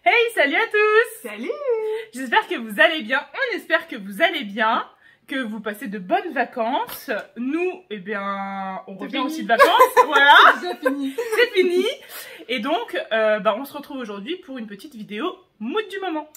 Hey, salut à tous! Salut! J'espère que vous allez bien, on espère que vous allez bien, que vous passez de bonnes vacances. Nous, eh bien, on revient aussi de vacances, voilà! C'est fini! C'est fini! Et donc, on se retrouve aujourd'hui pour une petite vidéo mood du moment.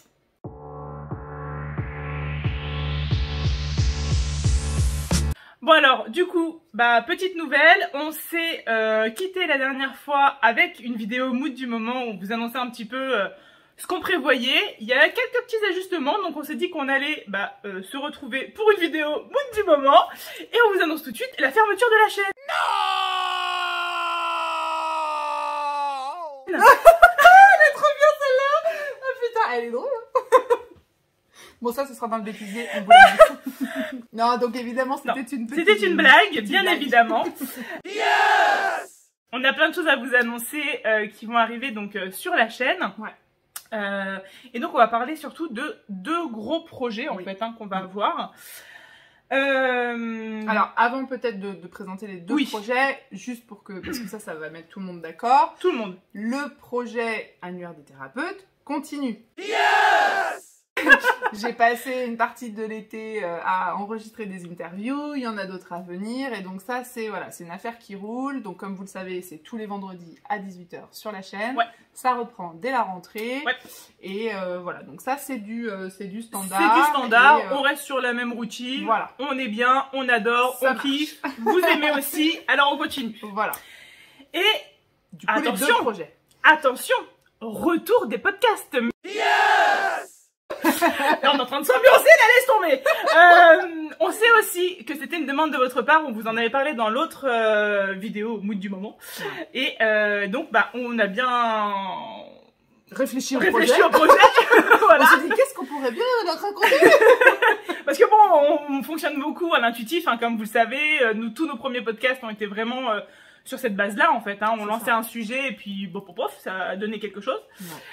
Bon alors, du coup, petite nouvelle, on s'est quitté la dernière fois avec une vidéo mood du moment où on vous annonçait un petit peu ce qu'on prévoyait. Il y a quelques petits ajustements, donc on s'est dit qu'on allait se retrouver pour une vidéo mood du moment. Et on vous annonce tout de suite la fermeture de la chaîne. Non. Elle est trop bien celle-là! Oh putain, elle est drôle! Bon, ça, ce sera dans le bêtisier. Non, donc évidemment, c'était une petite... C'était une blague, bien blague. évidemment. Yes! On a plein de choses à vous annoncer qui vont arriver donc sur la chaîne. Ouais. Et donc, on va parler surtout de deux gros projets, en fait, qu'on va avoir. Alors, avant peut-être de présenter les deux projets, juste pour que... Parce que ça va mettre tout le monde d'accord. Tout le monde. Le projet Annuaire des thérapeutes continue. Yes! J'ai passé une partie de l'été à enregistrer des interviews, il y en a d'autres à venir, et donc ça, c'est une affaire qui roule. Donc comme vous le savez, c'est tous les vendredis à 18 h sur la chaîne. Ouais. Ça reprend dès la rentrée. Ouais. Et voilà, donc ça, c'est du standard. C'est du standard, et, on reste sur la même routine. Voilà. On est bien, on adore, on kiffe, vous aimez aussi, alors on continue. Voilà. Et du coup, attention, les deux projets. Attention, retour des podcasts. Yes! Là, on est en train de s'ambiancer, là, laisse tomber. On sait aussi que c'était une demande de votre part, on vous en avait parlé dans l'autre vidéo mood du moment. Et donc, on a bien réfléchi au projet. Voilà. On s'est dit, qu'est-ce qu'on pourrait bien leur raconter? Parce que bon, on fonctionne beaucoup à l'intuitif, comme vous le savez. Tous nos premiers podcasts ont été vraiment... sur cette base-là, en fait, on lançait un sujet et puis ça a donné quelque chose.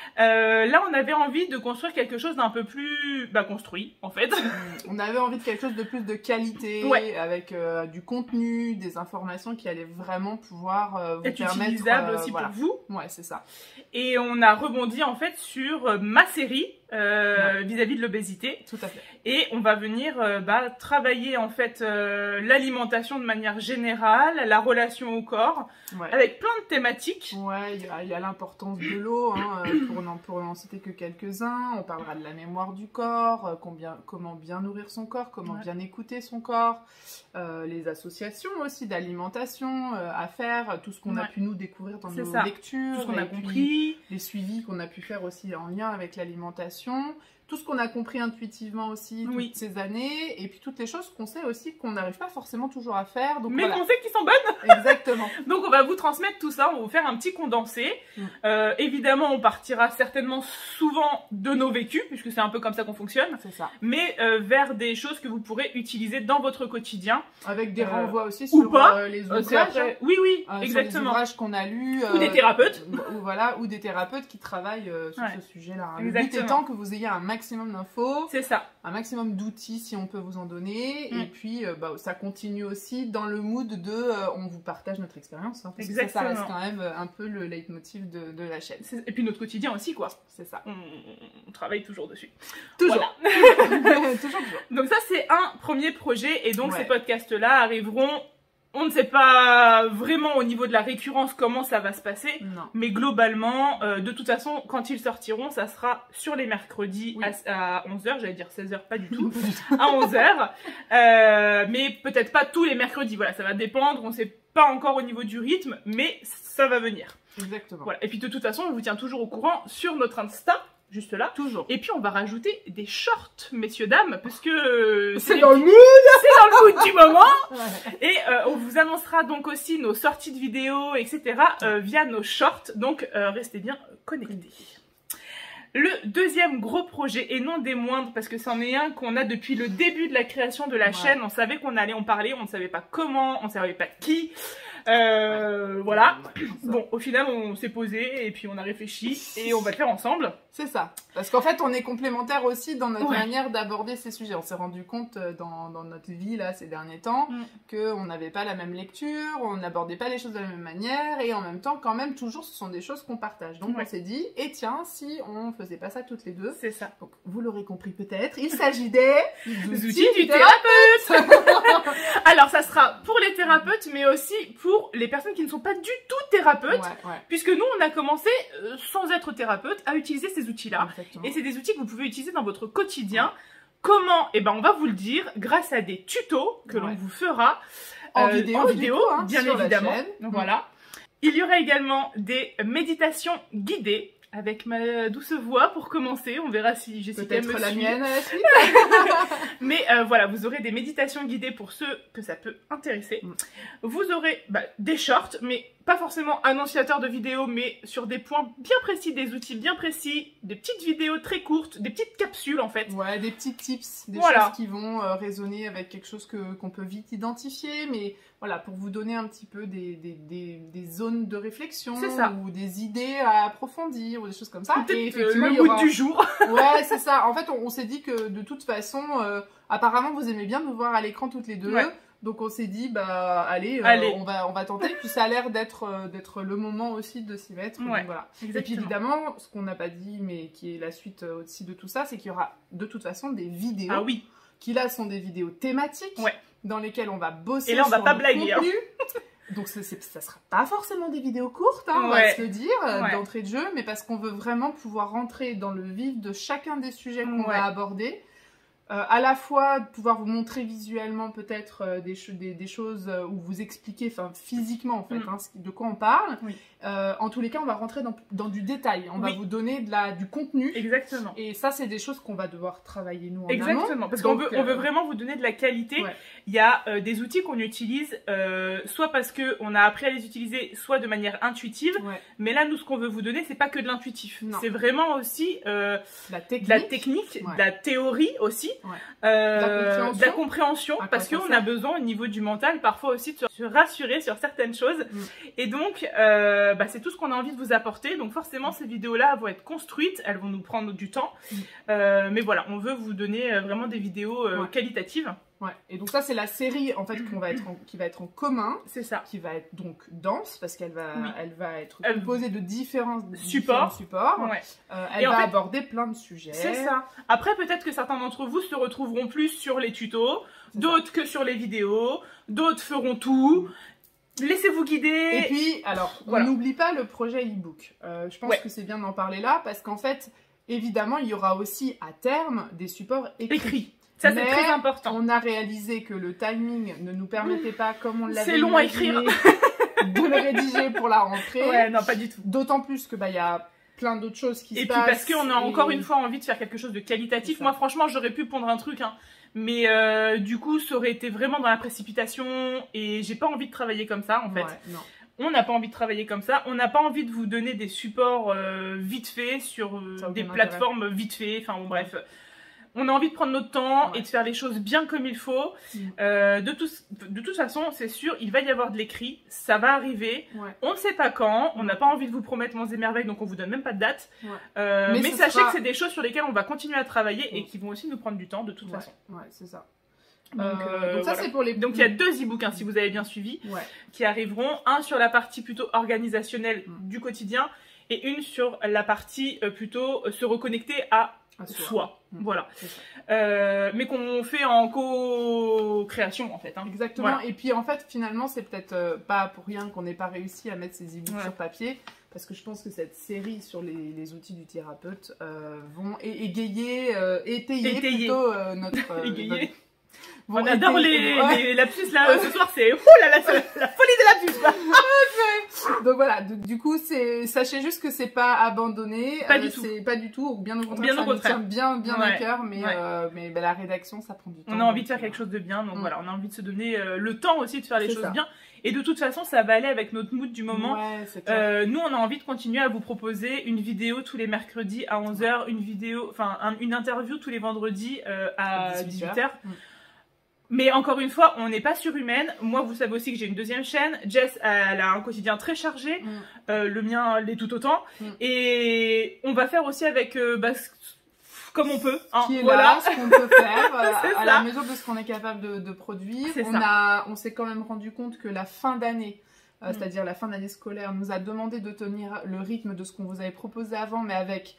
Là, on avait envie de construire quelque chose d'un peu plus construit, en fait. On avait envie de quelque chose de plus de qualité, avec du contenu, des informations qui allaient vraiment pouvoir vous permettre... utilisable aussi pour vous. Ouais, c'est ça. Et on a rebondi, en fait, sur ma série vis-à-vis de l'obésité. Tout à fait. Et on va venir travailler, en fait, l'alimentation de manière générale, la relation au corps, avec plein de thématiques. Ouais, il y a l'importance de l'eau, pour n'en citer que quelques-uns. On parlera de la mémoire du corps, comment bien nourrir son corps, comment bien écouter son corps, les associations aussi d'alimentation à faire, tout ce qu'on a pu nous découvrir dans nos lectures, tout ce qu'on a compris, les suivis qu'on a pu faire aussi en lien avec l'alimentation. Tout ce qu'on a compris intuitivement aussi toutes ces années, et puis toutes les choses qu'on sait aussi qu'on n'arrive pas forcément toujours à faire. Donc, mais qu'on sait qu'ils sont bonnes. Exactement. Donc on va vous transmettre tout ça, on va vous faire un petit condensé. Évidemment, on partira certainement souvent de nos vécus, puisque c'est un peu comme ça qu'on fonctionne. C'est ça. Mais vers des choses que vous pourrez utiliser dans votre quotidien. Avec des renvois aussi sur les ouvrages. Oui, exactement. Sur les ouvrages qu'on a lus. Ou des thérapeutes. Ou des thérapeutes qui travaillent sur ce sujet-là. Le Exactement. but étant que vous ayez un maximum d'infos, c'est ça, un maximum d'outils si on peut vous en donner, et puis ça continue aussi dans le mood de on vous partage notre expérience, parce que ça reste quand même un peu le leitmotiv de la chaîne. Et puis notre quotidien aussi, quoi. C'est ça. On travaille toujours dessus. Toujours. Voilà. toujours. Donc ça, c'est un premier projet, et donc ces podcasts-là arriveront. On ne sait pas vraiment au niveau de la récurrence comment ça va se passer, mais globalement, de toute façon, quand ils sortiront, ça sera sur les mercredis à 11 h, j'allais dire 16 h, pas du tout, à 11 h, mais peut-être pas tous les mercredis, voilà, ça va dépendre, on ne sait pas encore au niveau du rythme, mais ça va venir. Exactement. Voilà. Et puis de toute façon, on vous tient toujours au courant sur notre Insta, juste là. Toujours. Et puis on va rajouter des shorts, messieurs, dames, parce que... c'est dans le mood. C'est dans le mood du moment. Et on vous annoncera donc aussi nos sorties de vidéos, etc. Via nos shorts. Donc restez bien connectés. Le deuxième gros projet, et non des moindres, parce que c'en est un qu'on a depuis le début de la création de la chaîne. On savait qu'on allait en parler, on ne savait pas comment, on ne savait pas qui. Voilà. Bon, au final, on s'est posé et puis on a réfléchi et on va le faire ensemble. C'est ça. Parce qu'en fait, on est complémentaires aussi dans notre manière d'aborder ces sujets. On s'est rendu compte dans notre vie, là, ces derniers temps, qu'on n'avait pas la même lecture, on n'abordait pas les choses de la même manière, et en même temps, quand même, toujours, ce sont des choses qu'on partage. Donc, on s'est dit, et tiens, si on faisait pas ça toutes les deux. C'est ça. Donc, vous l'aurez compris peut-être, il s'agit des outils du thérapeute. Alors, ça sera pour les thérapeutes, mais aussi pour les personnes qui ne sont pas du tout thérapeutes, puisque nous, on a commencé, sans être thérapeute, à utiliser ces outils-là. Et c'est des outils que vous pouvez utiliser dans votre quotidien. Comment? Eh ben, on va vous le dire grâce à des tutos que l'on vous fera en vidéo, hein, bien évidemment. Voilà. Il y aura également des méditations guidées avec ma douce voix pour commencer. On verra si Jessica me suit. Peut-être la mienne à la suite. Mais voilà, vous aurez des méditations guidées pour ceux que ça peut intéresser. Vous aurez des shorts, mais pas forcément annonciateurs de vidéos, mais sur des points bien précis, des outils bien précis, des petites vidéos très courtes, des petites capsules en fait. Ouais, des petits tips, des choses qui vont résonner avec quelque chose qu'on peut vite identifier, mais voilà, pour vous donner un petit peu des zones de réflexion ou des idées à approfondir ou des choses comme ça. Et effectivement, le mood du jour. Ouais, c'est ça. En fait, on s'est dit que de toute façon, apparemment, vous aimez bien nous voir à l'écran toutes les deux. Ouais. Donc on s'est dit, allez. On va tenter. Puis ça a l'air d'être le moment aussi de s'y mettre. Ouais, donc voilà. Exactement. Et puis évidemment, ce qu'on n'a pas dit, mais qui est la suite aussi de tout ça, c'est qu'il y aura de toute façon des vidéos. Ah oui. Qui là sont des vidéos thématiques. Ouais. Dans lesquelles on va bosser. Et là, on va pas blaguer. Hein. Donc ça sera pas forcément des vidéos courtes, hein, on va se le dire, d'entrée de jeu, mais parce qu'on veut vraiment pouvoir rentrer dans le vif de chacun des sujets qu'on va aborder. À la fois pouvoir vous montrer visuellement peut-être des choses ou vous expliquer physiquement en fait de quoi on parle. En tous les cas, on va rentrer dans du détail. On va vous donner du contenu. Exactement. Et ça, c'est des choses qu'on va devoir travailler nous en Exactement. amont. Parce qu'on veut vraiment vous donner de la qualité. Il y a des outils qu'on utilise soit parce qu'on a appris à les utiliser, soit de manière intuitive. Mais là, nous, ce qu'on veut vous donner, c'est pas que de l'intuitif. C'est vraiment aussi de la technique, de la théorie aussi. De la compréhension parce qu'on a besoin au niveau du mental parfois aussi de se rassurer sur certaines choses et donc c'est tout ce qu'on a envie de vous apporter. Donc forcément ces vidéos là vont être construites, elles vont nous prendre du temps mais voilà, on veut vous donner vraiment des vidéos qualitatives. Ouais, et donc ça c'est la série en fait qui va être en commun. C'est ça. Qui va être donc dense parce qu'elle va être composée de différents supports. Elle va aborder plein de sujets. C'est ça. Après peut-être que certains d'entre vous se retrouveront plus sur les tutos, d'autres que sur les vidéos, d'autres feront tout. Laissez-vous guider. Et puis alors, on n'oublie pas le projet e-book. Je pense que c'est bien d'en parler là parce qu'en fait, évidemment, il y aura aussi à terme des supports écrits. Ça, c'est très important. On a réalisé que le timing ne nous permettait pas, comme on l'avait c'est long à écrire. de le rédiger pour la rentrée. Ouais, non, pas du tout. D'autant plus que y a plein d'autres choses qui se passent. Et puis parce qu'on a encore une fois envie de faire quelque chose de qualitatif. Moi, franchement, j'aurais pu pondre un truc, mais du coup, ça aurait été vraiment dans la précipitation et j'ai pas envie de travailler comme ça, en fait. Ouais, non. On n'a pas envie de travailler comme ça. On n'a pas envie de vous donner des supports vite faits sur des plateformes vite fait. Enfin, bon, bref. On a envie de prendre notre temps et de faire les choses bien comme il faut. De toute façon, c'est sûr, il va y avoir de l'écrit. Ça va arriver. On ne sait pas quand. On n'a pas envie de vous promettre monts et merveilles, donc on vous donne même pas de date. Mais sachez que c'est des choses sur lesquelles on va continuer à travailler et qui vont aussi nous prendre du temps de toute façon. Ouais, c'est ça. Donc ça c'est pour les... Donc il y a 2 e-books si vous avez bien suivi qui arriveront. Un sur la partie plutôt organisationnelle du quotidien et une sur la partie plutôt se reconnecter à soi. Voilà. Mais qu'on fait en co-création en fait. Exactement. Voilà. Et puis en fait finalement c'est peut-être pas pour rien qu'on n'ait pas réussi à mettre ces e-books sur papier. Parce que je pense que cette série sur les outils du thérapeute vont étayer plutôt notre... On adore les lapsus là, ce soir c'est la folie des lapsus là. Donc voilà, du coup sachez juste que c'est pas abandonné, pas du tout. C'est pas du tout, bien au contraire, ça nous tient bien à cœur, mais la rédaction ça prend du temps. On a envie de faire quelque chose de bien, donc voilà, on a envie de se donner le temps aussi de faire les choses bien. Et de toute façon, ça va aller avec notre mood du moment. Nous, on a envie de continuer à vous proposer une vidéo tous les mercredis à 11h, une interview tous les vendredis à 18h. Mais encore une fois, on n'est pas surhumaine. Moi, vous savez aussi que j'ai une deuxième chaîne. Jess, elle a un quotidien très chargé. Le mien l'est tout autant. Et on va faire aussi avec comme on peut. Hein, qui est là, ce qu'on peut faire à la mesure de ce qu'on est capable de produire. On s'est quand même rendu compte que la fin d'année, c'est-à-dire la fin d'année scolaire, nous a demandé de tenir le rythme de ce qu'on vous avait proposé avant, mais avec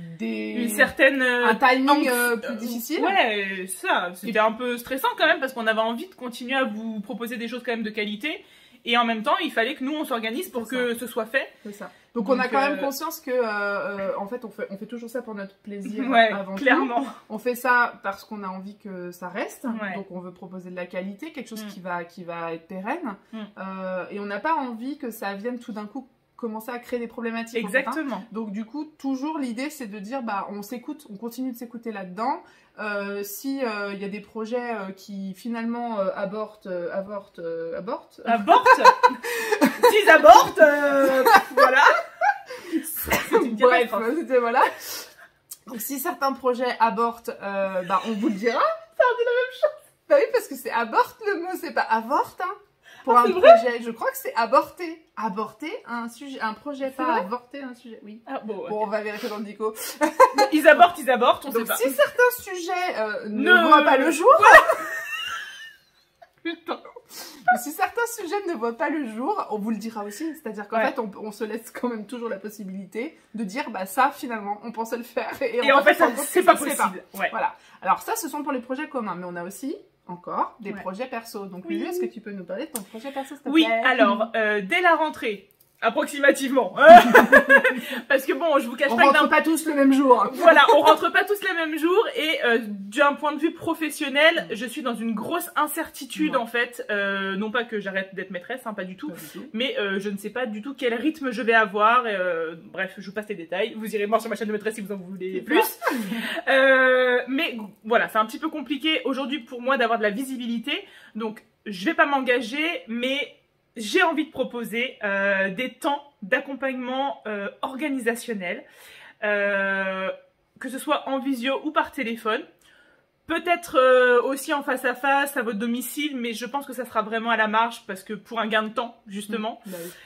un timing plus difficile. Ouais, ça, c'était un peu stressant quand même parce qu'on avait envie de continuer à vous proposer des choses quand même de qualité et en même temps il fallait que nous on s'organise pour que ce soit fait. C'est ça. Donc on a quand même conscience que en fait on fait toujours ça pour notre plaisir avant clairement. tout. On fait ça parce qu'on a envie que ça reste. Donc on veut proposer de la qualité, quelque chose qui va être pérenne. Et on n'a pas envie que ça vienne tout d'un coup commencer à créer des problématiques. Exactement. En fait, hein. Donc du coup, toujours l'idée c'est de dire on s'écoute, on continue de s'écouter là-dedans. Si y a des projets qui finalement avortent. S'ils avortent, voilà. Bref, c'était voilà. Donc si certains projets avortent, on vous le dira. Ça dit la même chose. Bah oui, parce que c'est avorte le mot, c'est pas avorte, hein. Pour un projet, je crois que c'est avorter. Avorter un sujet, un projet, pas avorter un sujet, oui. Ah, bon, on va vérifier dans le dico. Ils avortent, on donc, sait pas. Si certains sujets ne voient pas le jour... Putain. Si certains sujets ne voient pas le jour, on vous le dira aussi. C'est-à-dire qu'en fait, on se laisse quand même toujours la possibilité de dire, ça, finalement, on pensait le faire. Et en fait, c'est pas possible. Voilà. Alors ça, ce sont pour les projets communs. Mais on a aussi... encore des projets perso. Donc Lulu, est-ce que tu peux nous parler de ton projet perso, s'il te plaît? Oui, alors, dès la rentrée, approximativement. Parce que bon, je vous cache pas que... On rentre pas tous le même jour. Voilà, on rentre pas tous le même jour et d'un point de vue professionnel, je suis dans une grosse incertitude en fait. Non pas que j'arrête d'être maîtresse, hein, pas du tout. Mais je ne sais pas du tout quel rythme je vais avoir. Bref, je vous passe les détails. Vous irez voir sur ma chaîne de maîtresse si vous en voulez plus. Mais voilà, c'est un petit peu compliqué aujourd'hui pour moi d'avoir de la visibilité. Donc, je vais pas m'engager, mais... j'ai envie de proposer des temps d'accompagnement organisationnel, que ce soit en visio ou par téléphone. Peut-être aussi en face à votre domicile, mais je pense que ça sera vraiment à la marge parce que pour un gain de temps, justement.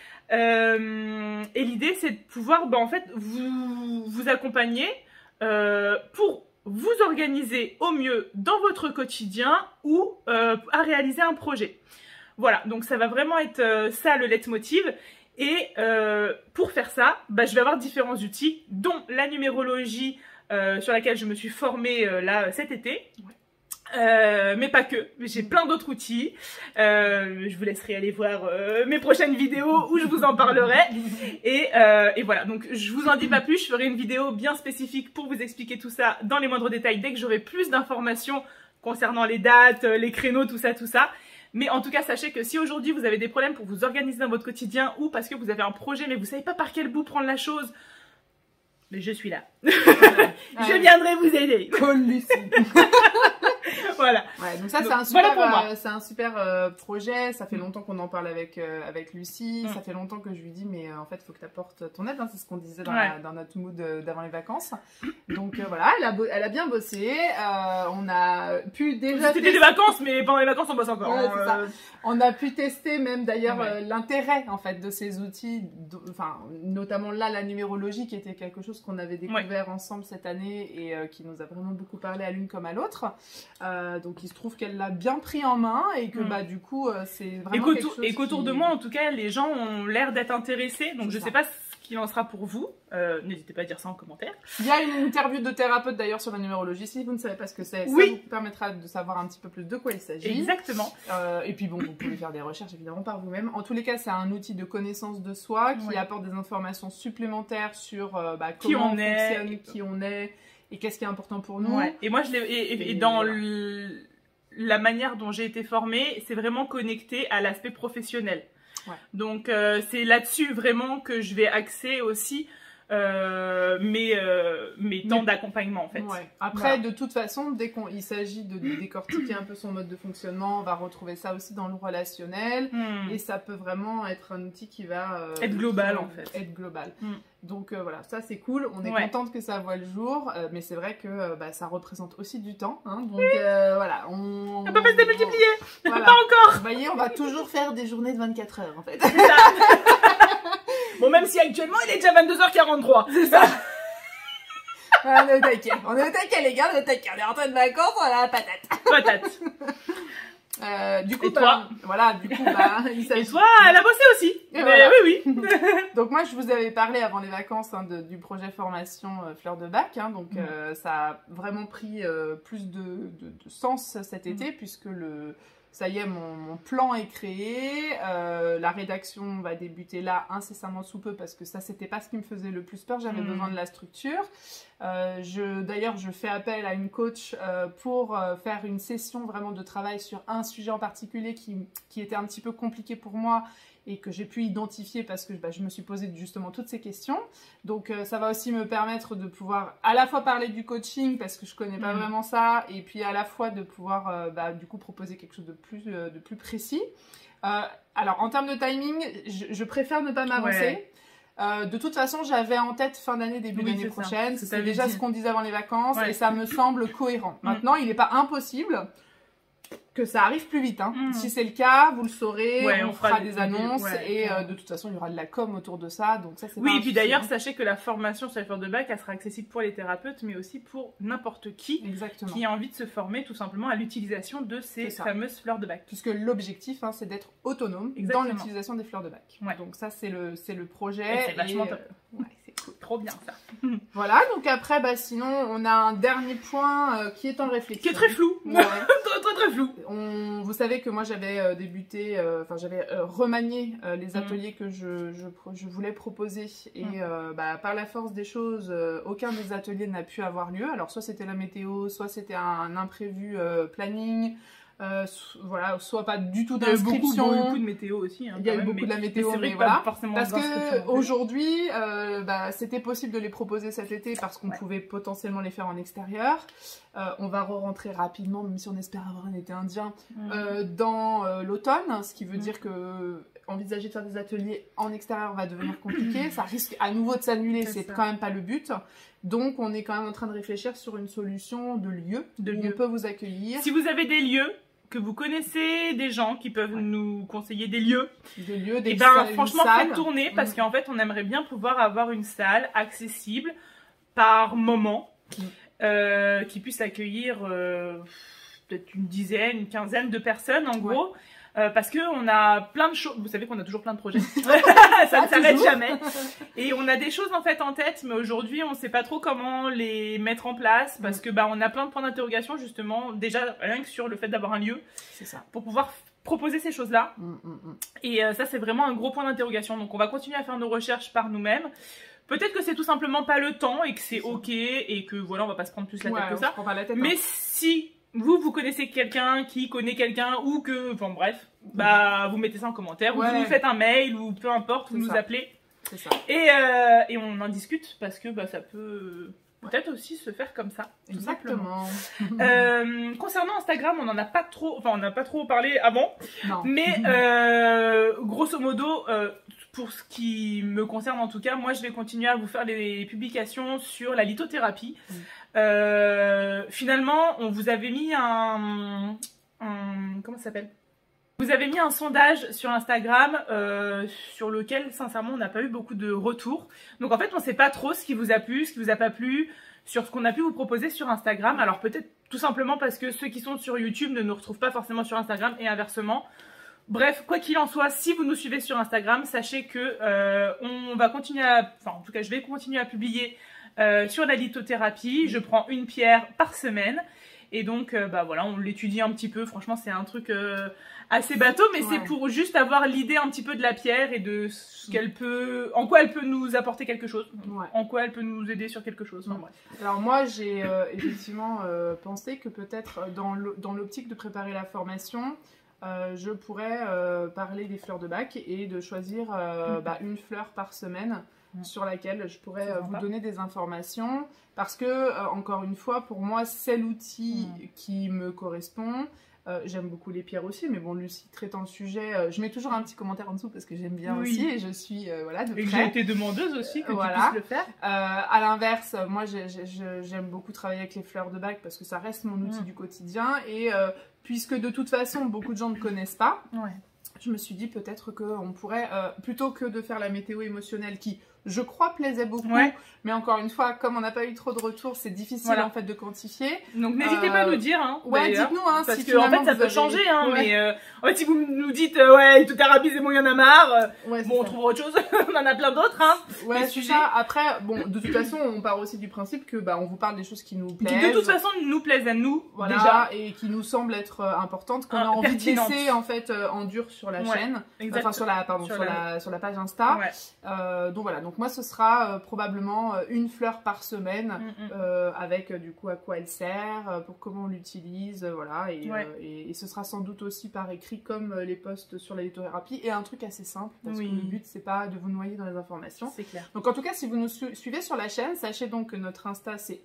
Et l'idée, c'est de pouvoir en fait, vous accompagner pour vous organiser au mieux dans votre quotidien ou à réaliser un projet. Voilà, donc ça va vraiment être ça le leitmotiv. Et pour faire ça, je vais avoir différents outils, dont la numérologie sur laquelle je me suis formée là cet été. Mais pas que, j'ai plein d'autres outils. Je vous laisserai aller voir mes prochaines vidéos où je vous en parlerai. Et voilà, donc je vous en dis pas plus, je ferai une vidéo bien spécifique pour vous expliquer tout ça dans les moindres détails dès que j'aurai plus d'informations concernant les dates, les créneaux, tout ça. Mais en tout cas, sachez que si aujourd'hui vous avez des problèmes pour vous organiser dans votre quotidien ou parce que vous avez un projet mais vous savez pas par quel bout prendre la chose, mais je suis là. Je viendrai vous aider. Call Lucie. Voilà. Ouais, donc ça c'est un super projet. Ça fait longtemps qu'on en parle avec Lucie. Ça fait longtemps que je lui dis mais en fait il faut que tu apportes ton aide. Hein, c'est ce qu'on disait dans notre mood d'avant les vacances. Donc voilà, elle a bien bossé. On a pu déjà. C'était des vacances, mais pendant les vacances on bosse encore. Ouais, c'est ça. On a pu tester même d'ailleurs l'intérêt en fait de ces outils. Enfin notamment là la numérologie qui était quelque chose qu'on avait découvert ensemble cette année et qui nous a vraiment beaucoup parlé à l'une comme à l'autre. Donc il se trouve qu'elle l'a bien pris en main et que du coup c'est vraiment quelque chose qu'autour de moi en tout cas les gens ont l'air d'être intéressés, donc je sais pas ce qu'il en sera pour vous, n'hésitez pas à dire ça en commentaire. Il y a une interview de thérapeute d'ailleurs sur la numérologie, si vous ne savez pas ce que c'est, ça vous permettra de savoir un petit peu plus de quoi il s'agit. Exactement. Et puis bon, vous pouvez faire des recherches évidemment par vous-même. En tous les cas c'est un outil de connaissance de soi qui apporte des informations supplémentaires sur comment on fonctionne, qui on est et qu'est-ce qui est important pour nous. Et moi, dans la manière dont j'ai été formée, c'est vraiment connecté à l'aspect professionnel. Donc, c'est là-dessus vraiment que je vais axer aussi mais temps d'accompagnement en fait. Ouais. Après, de toute façon, dès qu'il s'agit de décortiquer un peu son mode de fonctionnement, on va retrouver ça aussi dans le relationnel, et ça peut vraiment être un outil qui va être global en fait. Être global. Donc voilà, ça c'est cool, on est contente que ça voit le jour, mais c'est vrai que ça représente aussi du temps, hein, donc voilà, on peut pas se démultiplier, voilà. Pas encore. Vous voyez, on va toujours faire des journées de 24 heures en fait. C'est ça. Bon, même si actuellement il est déjà 22h43. C'est ça. On est au taquet, les gars, on est au taquet, on est rentré de vacances, on a la patate. Du coup, voilà, il s'agit... Et toi, elle a bossé aussi. Et voilà. Oui. Donc moi, je vous avais parlé avant les vacances du projet formation Fleur de Bac, hein, donc ça a vraiment pris plus de sens cet été, puisque ça y est, mon plan est créé, la rédaction va débuter là incessamment sous peu, parce que ça, c'était pas ce qui me faisait le plus peur, j'avais besoin de la structure. D'ailleurs, je fais appel à une coach pour faire une session vraiment de travail sur un sujet en particulier qui était un petit peu compliqué pour moi, et que j'ai pu identifier parce que je me suis posé justement toutes ces questions. Donc ça va aussi me permettre de pouvoir à la fois parler du coaching, parce que je connais pas vraiment ça, et puis à la fois de pouvoir du coup proposer quelque chose de plus précis. Alors en termes de timing, je préfère ne pas m'avancer. De toute façon, j'avais en tête fin d'année, début d'année prochaine. C'est déjà ce qu'on disait avant les vacances, et ça me semble cohérent. Maintenant, il n'est pas impossible que ça arrive plus vite. Hein. Si c'est le cas, vous le saurez, on fera des annonces, et de toute façon, il y aura de la com autour de ça. Donc ça, c'est et puis d'ailleurs, sachez que la formation sur la fleur de bac, elle sera accessible pour les thérapeutes, mais aussi pour n'importe qui qui a envie de se former tout simplement à l'utilisation de ces fameuses fleurs de bac. Puisque l'objectif, c'est d'être autonome dans l'utilisation des fleurs de bac. Donc ça, c'est le projet. C'est vachement top. Trop bien ça. Voilà, donc après, sinon, on a un dernier point qui est en réflexion. Qui est très flou. Très flou. Vous savez que moi, j'avais débuté, j'avais remanié les ateliers que je voulais proposer. Et par la force des choses, aucun des ateliers n'a pu avoir lieu. Alors, soit c'était la météo, soit c'était un imprévu planning. Soit pas du tout d'inscription. Il y a eu beaucoup de météo aussi. Il y a eu beaucoup de la météo, mais voilà. Parce que aujourd'hui, c'était possible de les proposer cet été parce qu'on pouvait potentiellement les faire en extérieur. On va re-rentrer rapidement, même si on espère avoir un été indien, dans l'automne, ce qui veut dire que envisager de faire des ateliers en extérieur va devenir compliqué. Ça risque à nouveau de s'annuler, c'est quand même pas le but. Donc, on est quand même en train de réfléchir sur une solution de lieu où on peut vous accueillir. Si vous avez des lieux, que vous connaissez des gens qui peuvent nous conseiller des lieux, et franchement, faites tourner, parce qu'en fait, on aimerait bien pouvoir avoir une salle accessible par moment, qui puisse accueillir peut-être une dizaine, une quinzaine de personnes en gros. Parce que on a plein de choses, vous savez qu'on a toujours plein de projets, ça ne s'arrête jamais, et on a des choses en fait en tête, mais aujourd'hui on ne sait pas trop comment les mettre en place, parce que on a plein de points d'interrogation justement, déjà rien que sur le fait d'avoir un lieu, pour pouvoir proposer ces choses-là, et ça c'est vraiment un gros point d'interrogation, donc on va continuer à faire nos recherches par nous-mêmes. Peut-être que c'est tout simplement pas le temps, et que c'est ok, et que voilà, on va pas se prendre plus la tête que ça, mais si vous connaissez quelqu'un qui connaît quelqu'un, ou que, enfin bref, vous mettez ça en commentaire, ou vous nous faites un mail, ou peu importe, vous nous appelez. C'est ça. Et on en discute, parce que ça peut peut-être aussi se faire comme ça. Exactement. Concernant Instagram, on n'a pas trop parlé avant, mais grosso modo, pour ce qui me concerne en tout cas, moi je vais continuer à vous faire des publications sur la lithothérapie. Finalement, on vous avait mis comment ça s'appelle ? Vous avez mis un sondage sur Instagram sur lequel, sincèrement, on n'a pas eu beaucoup de retours. Donc en fait, on ne sait pas trop ce qui vous a plu, ce qui vous a pas plu, sur ce qu'on a pu vous proposer sur Instagram. Alors peut-être tout simplement parce que ceux qui sont sur YouTube ne nous retrouvent pas forcément sur Instagram et inversement. Bref, quoi qu'il en soit, si vous nous suivez sur Instagram, sachez que on va continuer en tout cas, je vais continuer à publier sur la lithothérapie. Je prends une pierre par semaine. Et donc, voilà, on l'étudie un petit peu. Franchement, c'est un truc assez bateau, mais c'est pour juste avoir l'idée un petit peu de la pierre et de ce qu'elle peut, en quoi elle peut nous apporter quelque chose, en quoi elle peut nous aider sur quelque chose. Enfin, bref. Alors moi, j'ai effectivement pensé que peut-être dans l'optique de préparer la formation, je pourrais parler des fleurs de bac et de choisir une fleur par semaine. sur laquelle je pourrais vous donner des informations. Parce que, encore une fois, pour moi, c'est l'outil qui me correspond. J'aime beaucoup les pierres aussi, mais bon, Lucie traitant le sujet, je mets toujours un petit commentaire en dessous parce que j'aime bien aussi et je suis voilà, de près. Et que j'ai été demandeuse aussi que tu puisses le faire. À l'inverse, moi j'aime beaucoup travailler avec les fleurs de bac parce que ça reste mon outil du quotidien et puisque de toute façon beaucoup de gens ne connaissent pas, je me suis dit peut-être qu'on pourrait, plutôt que de faire la météo émotionnelle qui, je crois, plaisait beaucoup, mais encore une fois, comme on n'a pas eu trop de retours, c'est difficile en fait de quantifier. Donc n'hésitez pas à nous dire, dites-nous, parce que en fait ça peut changer, mais en fait si vous nous dites tout thérapie c'est bon, il y en a marre, on trouvera autre chose, on en a plein d'autres, c'est ça. Après, bon, de toute façon, on part aussi du principe que on vous parle des choses qui nous plaisent, qui de toute façon nous plaisent à nous déjà, et qui nous semblent être importantes, qu'on a envie de laisser en fait en dur sur la chaîne, enfin sur la page Insta. Donc voilà. Donc moi ce sera probablement une fleur par semaine avec du coup à quoi elle sert, pour comment on l'utilise, voilà, et ce sera sans doute aussi par écrit comme les posts sur la lithothérapie et un truc assez simple parce que le but c'est pas de vous noyer dans les informations. C'est clair. Donc en tout cas si vous nous suivez sur la chaîne, sachez donc que notre Insta c'est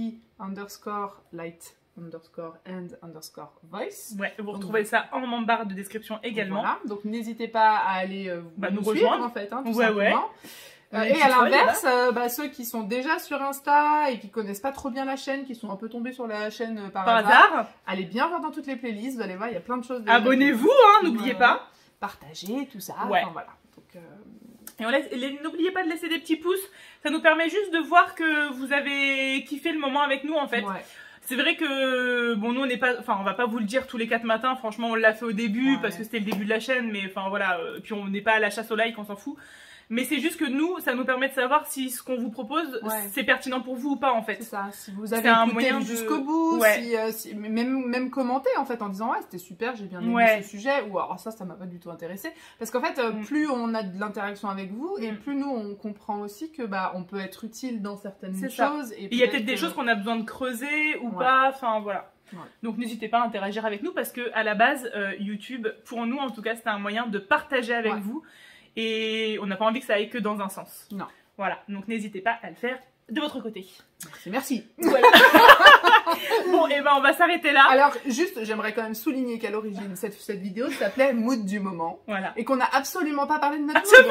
LJ_light_and_voice. Vous retrouvez ça en barre de description également. Voilà, donc n'hésitez pas à aller nous rejoindre suivre en fait, tout simplement. Et à l'inverse, ceux qui sont déjà sur Insta et qui connaissent pas trop bien la chaîne, qui sont un peu tombés sur la chaîne par hasard, allez bien voir dans toutes les playlists, vous allez voir, il y a plein de choses. Abonnez-vous, n'oubliez pas. Partagez, tout ça, enfin voilà. Donc, et n'oubliez pas de laisser des petits pouces, ça nous permet juste de voir que vous avez kiffé le moment avec nous en fait. C'est vrai que, bon, nous on n'est pas, enfin on va pas vous le dire tous les 4 matins, franchement on l'a fait au début parce que c'était le début de la chaîne, mais enfin voilà, puis on n'est pas à la chasse au like, on s'en fout. Mais c'est juste que nous, ça nous permet de savoir si ce qu'on vous propose, c'est pertinent pour vous ou pas en fait. C'est ça, si vous avez écouté jusqu'au bout, si même commenter en fait en disant c'était super, j'ai bien aimé ce sujet, ou alors ça m'a pas du tout intéressé. Parce qu'en fait, plus on a de l'interaction avec vous, et plus nous on comprend aussi que on peut être utile dans certaines choses. Et il y a peut-être des choses qu'on a besoin de creuser ou pas, enfin voilà. Donc n'hésitez pas à interagir avec nous parce que à la base, YouTube, pour nous en tout cas, c'était un moyen de partager avec vous. Et on n'a pas envie que ça aille que dans un sens. Non. Voilà, donc n'hésitez pas à le faire de votre côté. Merci. Voilà. Bon, et on va s'arrêter là. Alors, juste, j'aimerais quand même souligner qu'à l'origine, cette vidéo s'appelait Mood du moment. Voilà. Et qu'on n'a absolument pas parlé de notre mood.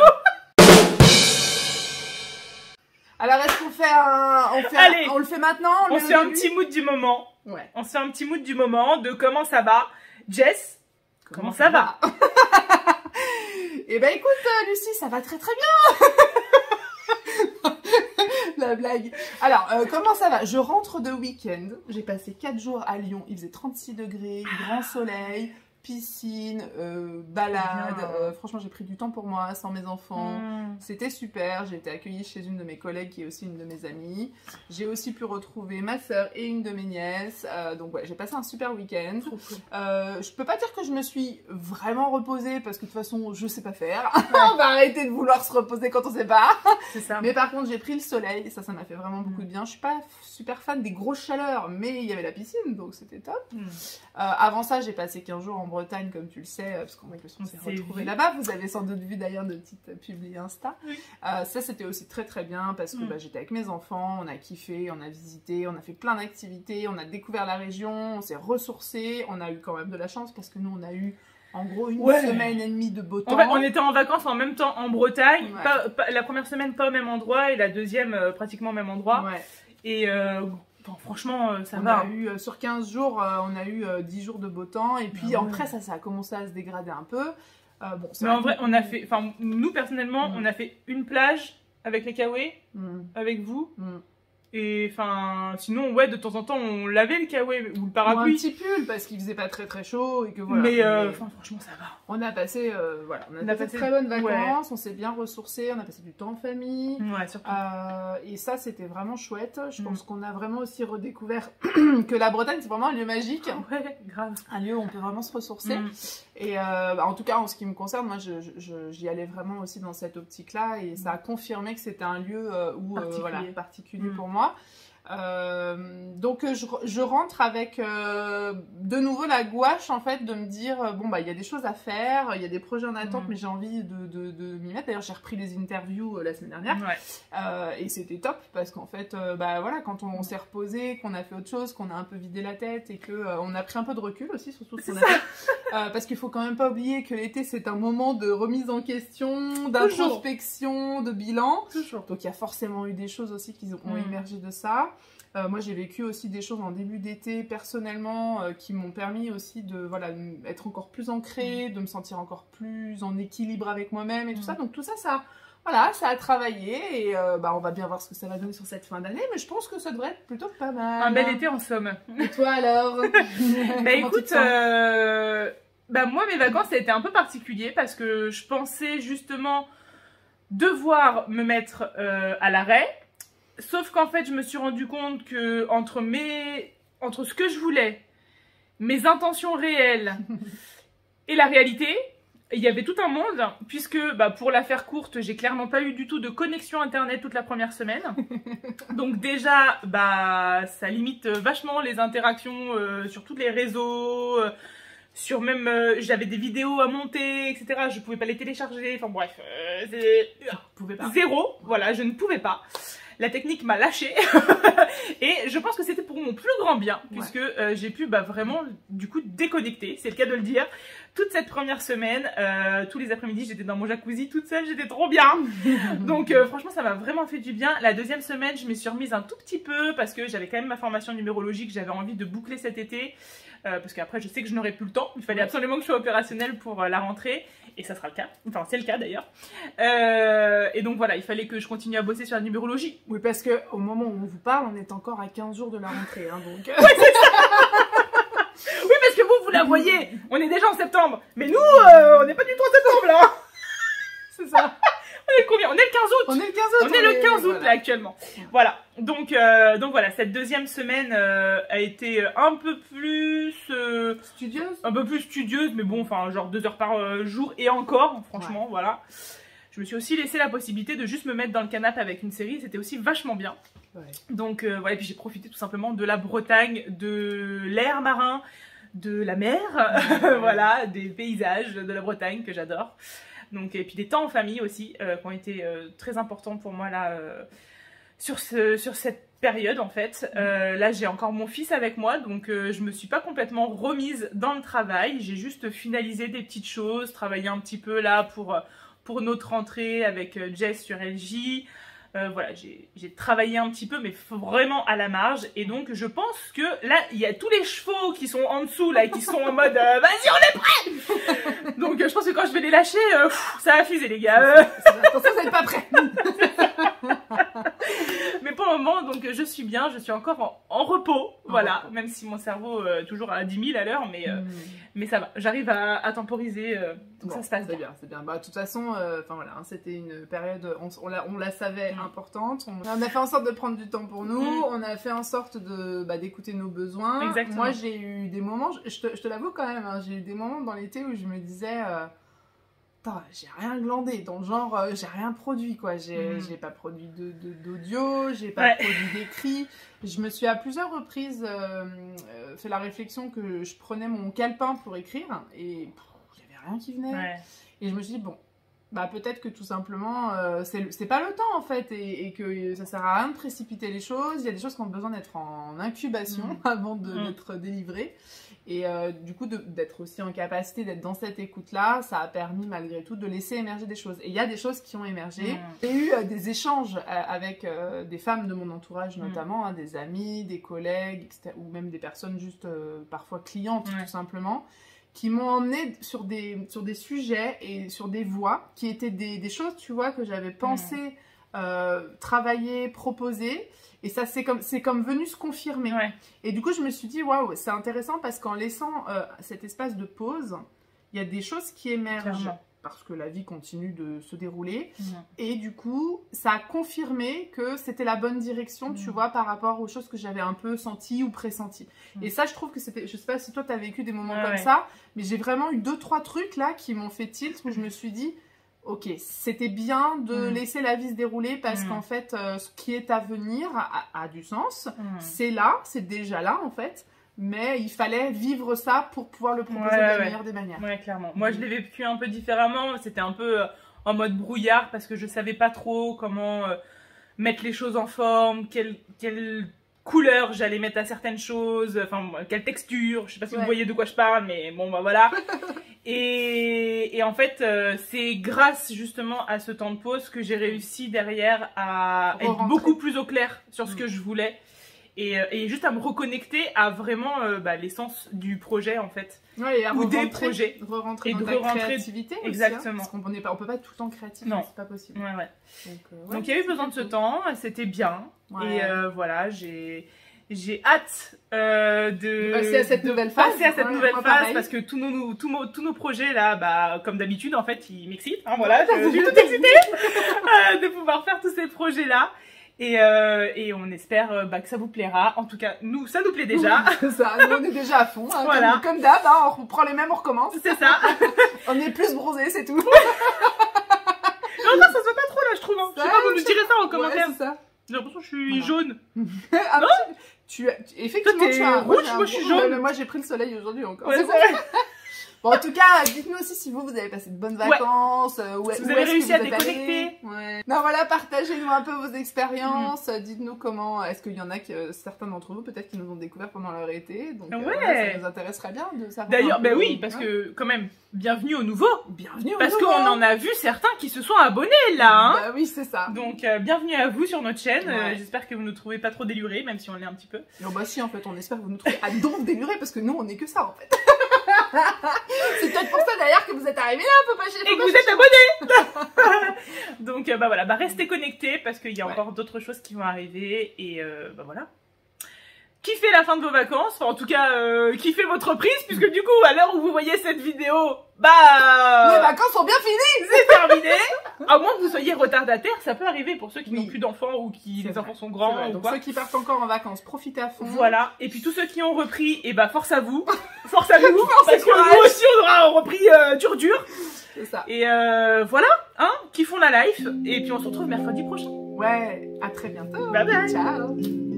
Alors, est-ce qu'on fait Allez, on le fait maintenant? On se fait un petit mood du moment. On se fait un petit mood du moment de comment ça va. Jess, comment ça va? Eh ben écoute Lucie, ça va très très bien. La blague. Alors, comment ça va? Je rentre de week-end, j'ai passé 4 jours à Lyon, il faisait 36 degrés, grand soleil, piscine, balade, franchement j'ai pris du temps pour moi, sans mes enfants, c'était super, j'ai été accueillie chez une de mes collègues qui est aussi une de mes amies, j'ai aussi pu retrouver ma soeur et une de mes nièces, donc ouais, j'ai passé un super week-end. Je peux pas dire que je me suis vraiment reposée parce que de toute façon je sais pas faire, on va arrêter de vouloir se reposer quand on sait pas. C'est ça. Mais par contre j'ai pris le soleil, ça m'a fait vraiment beaucoup de bien. Je suis pas super fan des grosses chaleurs, mais il y avait la piscine donc c'était top. Avant ça j'ai passé 15 jours en Bretagne comme tu le sais, parce qu'on s'est retrouvés là-bas, vous avez sans doute vu d'ailleurs de petites publis Insta. Ça c'était aussi très très bien parce que j'étais avec mes enfants, on a kiffé, on a visité, on a fait plein d'activités, on a découvert la région, on s'est ressourcés, on a eu quand même de la chance parce que nous on a eu en gros une semaine et demie de beau temps. En fait, on était en vacances en même temps en Bretagne, la première semaine pas au même endroit et la deuxième pratiquement au même endroit. Et bon, franchement, ça va. Sur 15 jours, on a eu 10 jours de beau temps. Et puis après, ça a commencé à se dégrader un peu. Mais en vrai, on a fait... Enfin, nous, personnellement, on a fait une plage avec les kawaii, avec vous. Et enfin, sinon, de temps en temps, on lavait le kawaii ou le parapluie. Ou un petit pull parce qu'il faisait pas très très chaud et que voilà. Mais franchement, ça va. On a passé, on a passé de très bonnes vacances, on s'est bien ressourcés, on a passé du temps en famille. Surtout. Et ça, c'était vraiment chouette. Je pense qu'on a vraiment aussi redécouvert que la Bretagne, c'est vraiment un lieu magique. Ouais, grave. Un lieu où on peut vraiment se ressourcer. Et en tout cas, en ce qui me concerne, moi, j'y allais vraiment aussi dans cette optique-là et ça a confirmé que c'était un lieu où particulier pour moi. Donc je rentre avec de nouveau la gouache en fait de me dire bon bah il y a des choses à faire, il y a des projets en attente mais j'ai envie de m'y mettre. D'ailleurs j'ai repris les interviews la semaine dernière et c'était top parce qu'en fait bah voilà quand on s'est reposé, qu'on a fait autre chose, qu'on a un peu vidé la tête et que on a pris un peu de recul aussi sur tout ce qu'on a fait parce qu'il faut quand même pas oublier que l'été c'est un moment de remise en question, d'introspection, de bilan. Donc il y a forcément eu des choses aussi qui ont émergé de ça. Moi, j'ai vécu aussi des choses en début d'été, personnellement, qui m'ont permis aussi de être encore plus ancrée, de me sentir encore plus en équilibre avec moi-même et tout ça. Donc tout ça, ça a travaillé et on va bien voir ce que ça va donner sur cette fin d'année, mais je pense que ça devrait être plutôt pas mal. Un bel été en somme. Et toi alors? Bah écoute, moi mes vacances ça a été un peu particulier parce que je pensais justement devoir me mettre à l'arrêt. Sauf qu'en fait, je me suis rendu compte que entre ce que je voulais, mes intentions réelles et la réalité, il y avait tout un monde, puisque pour la faire courte, j'ai clairement pas eu du tout de connexion internet toute la première semaine. Donc déjà, ça limite vachement les interactions sur tous les réseaux, sur même, j'avais des vidéos à monter, etc. Je pouvais pas les télécharger, enfin bref, zéro, voilà, je ne pouvais pas. La technique m'a lâché et je pense que c'était pour mon plus grand bien puisque j'ai pu vraiment du coup déconnecter, c'est le cas de le dire. Toute cette première semaine, tous les après-midi j'étais dans mon jacuzzi toute seule, j'étais trop bien. Donc franchement ça m'a vraiment fait du bien. La deuxième semaine je m'y suis remise un tout petit peu parce que j'avais quand même ma formation numérologie que j'avais envie de boucler cet été. Parce qu'après je sais que je n'aurai plus le temps, il fallait absolument que je sois opérationnelle pour la rentrée. Et ça sera le cas, enfin c'est le cas d'ailleurs. Et donc voilà, il fallait que je continue à bosser sur la numérologie. Oui, parce qu'au moment où on vous parle, on est encore à 15 jours de la rentrée. Hein, donc... Ouais, c'est ça. Oui, parce que vous la voyez, on est déjà en septembre. Mais nous, on n'est pas du tout en septembre là. C'est ça. On est combien? On est le 15 août. On est le 15 août. On est le 15 août là actuellement. Voilà. Donc voilà, cette deuxième semaine a été un peu plus studieuse. Un peu plus studieuse, mais bon, enfin genre 2 heures par jour et encore, franchement, voilà. Je me suis aussi laissé la possibilité de juste me mettre dans le canapé avec une série, c'était aussi vachement bien. Donc voilà, et puis j'ai profité tout simplement de la Bretagne, de l'air marin, de la mer, voilà, des paysages de la Bretagne que j'adore. Donc, et puis des temps en famille aussi, qui ont été très importants pour moi là, sur cette période en fait. Là j'ai encore mon fils avec moi, donc je me suis pas complètement remise dans le travail, j'ai juste finalisé des petites choses, travaillé un petit peu là pour notre rentrée avec Jess sur LJ. Voilà, j'ai travaillé un petit peu, mais vraiment à la marge. Et donc, je pense que là, il y a tous les chevaux qui sont en dessous, là, et qui sont en mode vas-y, on est prêts. Donc, je pense que quand je vais les lâcher, ça va fuser, les gars. Attention, vous n'êtes pas prêts. Mais pour le moment, donc, je suis bien, je suis encore en repos. Voilà, même si mon cerveau est toujours à 10 000 à l'heure, mais ça va. J'arrive à temporiser, donc ça se passe bien. C'est bien. De toute façon, voilà, hein, c'était une période, on la savait importante. On a fait en sorte de prendre du temps pour nous. On a fait en sorte d'écouter nos besoins. Exactement. Moi, j'ai eu des moments, je te l'avoue quand même, hein, j'ai eu des moments dans l'été où je me disais... j'ai rien glandé, dans le genre, j'ai rien produit, quoi. J'ai pas produit d'audio, j'ai pas produit d'écrit. Je me suis à plusieurs reprises fait la réflexion que je prenais mon calepin pour écrire et il y avait rien qui venait. Et je me suis dit, bon, peut-être que tout simplement, c'est pas le temps, en fait, et que ça sert à rien de précipiter les choses. Il y a des choses qui ont besoin d'être en incubation avant d'être délivrées. Et du coup, d'être aussi en capacité d'être dans cette écoute-là, ça a permis malgré tout de laisser émerger des choses. Et il y a des choses qui ont émergé. J'ai eu des échanges avec des femmes de mon entourage notamment, hein, des amis, des collègues, etc., ou même des personnes juste parfois clientes tout simplement, qui m'ont emmené sur des sujets et sur des voies qui étaient des choses, tu vois, que j'avais pensé travailler, proposer. Et ça, c'est comme venu se confirmer. Et du coup, je me suis dit, waouh, c'est intéressant parce qu'en laissant cet espace de pause, il y a des choses qui émergent parce que la vie continue de se dérouler. Et du coup, ça a confirmé que c'était la bonne direction, tu vois, par rapport aux choses que j'avais un peu senties ou pressenties. Et ça, je trouve que c'était... Je sais pas si toi, tu as vécu des moments comme ça, mais j'ai vraiment eu 2-3 trucs là qui m'ont fait tilt où je me suis dit... ok, c'était bien de laisser la vie se dérouler parce qu'en fait, ce qui est à venir a du sens. C'est là, c'est déjà là en fait. Mais il fallait vivre ça pour pouvoir le proposer de la meilleure des manières. Ouais, clairement. Moi, je l'ai vécu un peu différemment. C'était un peu en mode brouillard parce que je savais pas trop comment mettre les choses en forme, quelle couleur j'allais mettre à certaines choses, enfin, quelle texture. Je sais pas si vous voyez de quoi je parle, mais bon, bah voilà. Et en fait, c'est grâce justement à ce temps de pause que j'ai réussi derrière à être beaucoup plus au clair sur ce que je voulais. Et juste à me reconnecter à vraiment l'essence du projet en fait, ou des projets, re-rentrer dans ta créativité exactement, aussi, hein, parce qu'on peut pas être tout le temps créatif, c'est pas possible. Donc il y a eu besoin de ce temps, c'était bien, et voilà, j'ai hâte de passer à cette nouvelle phase, parce que tous nos projets là, comme d'habitude en fait, ils m'excitent, hein, voilà, je suis toute excitée de pouvoir faire tous ces projets là. Et on espère que ça vous plaira. En tout cas, nous, ça nous plaît déjà. Ça, nous, on est déjà à fond. Hein, voilà. Comme d'hab, hein, on prend les mêmes, on recommence. C'est ça. On est plus bronzés, c'est tout. Non, ça se voit pas trop là, je trouve. Hein. Je sais pas, vous nous direz ça en commentaire. C'est ça. J'ai l'impression que je suis jaune. Ah, non effectivement, tu as rouge, moi je suis jaune. Mais moi j'ai pris le soleil aujourd'hui encore. Ouais, c'est vrai. Bon, en tout cas, dites-nous aussi si vous avez passé de bonnes vacances, si vous avez réussi à déconnecter. Non, voilà, partagez-nous un peu vos expériences, dites-nous comment, est-ce qu'il y en a certains d'entre vous peut-être qui nous ont découvert pendant leur été, donc ça nous intéresserait bien de savoir. D'ailleurs, oui, parce que quand même, bienvenue aux nouveaux. Parce qu'on en a vu certains qui se sont abonnés là, hein. Bah oui, c'est ça. Donc, bienvenue à vous sur notre chaîne, j'espère que vous nous trouvez pas trop délurés, même si on l'est un petit peu. Non, bah si, en fait, on espère que vous nous trouvez à donf délurés, parce que nous, on est que ça, en fait. C'est peut-être pour ça d'ailleurs que vous êtes arrivés là, faut pas chier. Et que vous êtes abonnés. Donc voilà, restez connectés parce qu'il y a encore d'autres choses qui vont arriver et voilà. Kiffez la fin de vos vacances, enfin en tout cas kiffez votre reprise puisque du coup à l'heure où vous voyez cette vidéo, les vacances sont bien finies. C'est terminé. À moins que vous soyez retardataire, ça peut arriver pour ceux qui n'ont plus d'enfants ou qui les enfants sont grands. Donc ceux qui partent encore en vacances, profitez à fond. Voilà. Et puis tous ceux qui ont repris, force à vous. Force à nous. Parce que nous aussi on aura repris dur. C'est ça. Et voilà, hein, kiffons la life. Et puis on se retrouve mercredi prochain. Ouais, à très bientôt. Bye bye. Ciao.